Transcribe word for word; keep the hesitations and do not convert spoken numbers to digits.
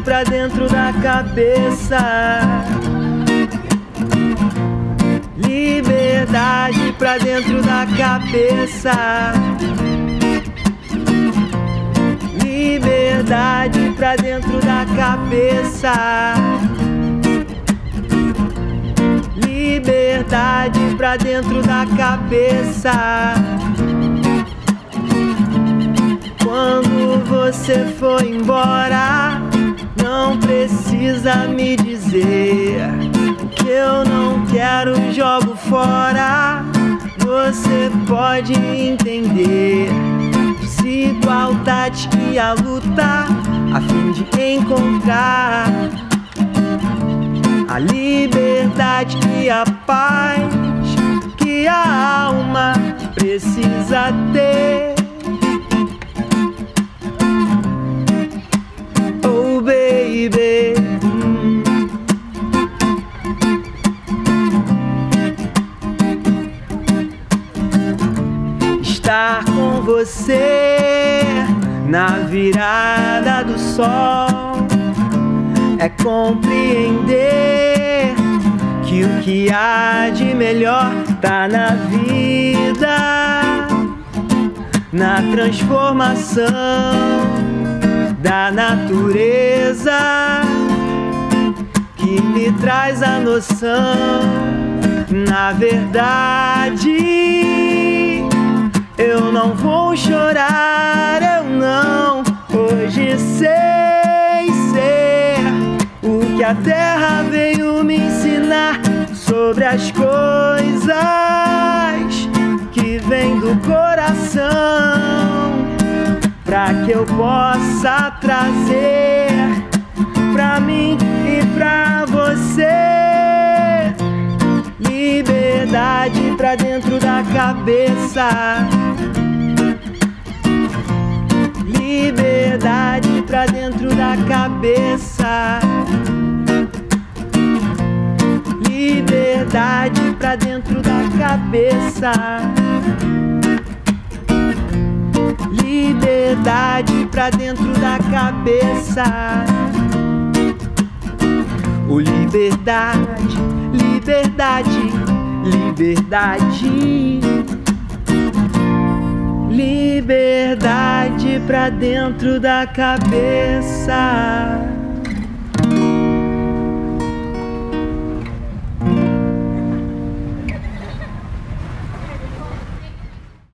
pra dentro da cabeça. Liberdade pra dentro da cabeça. Liberdade pra dentro da cabeça. Liberdade pra dentro da cabeça. Quando você for embora, não precisa me dizer que eu não quero, jogo fora. Você pode entender. Desigualdade e a luta a fim de encontrar a liberdade e a paz que a alma precisa ter. Oh baby, hum. Estar com você na virada do sol é compreender que o que há de melhor tá na vida, na transformação da natureza que lhe traz a noção. Na verdade, eu não vou chorar, eu não. Hoje sei ser o que a terra veio me ensinar sobre as coisas que vêm do coração, pra que eu possa trazer pra mim e pra você. Liberdade pra dentro da cabeça. Liberdade pra dentro da cabeça. Liberdade pra dentro da cabeça. Liberdade pra dentro da cabeça. O liberdade, liberdade, liberdade. Liberdade pra dentro da cabeça.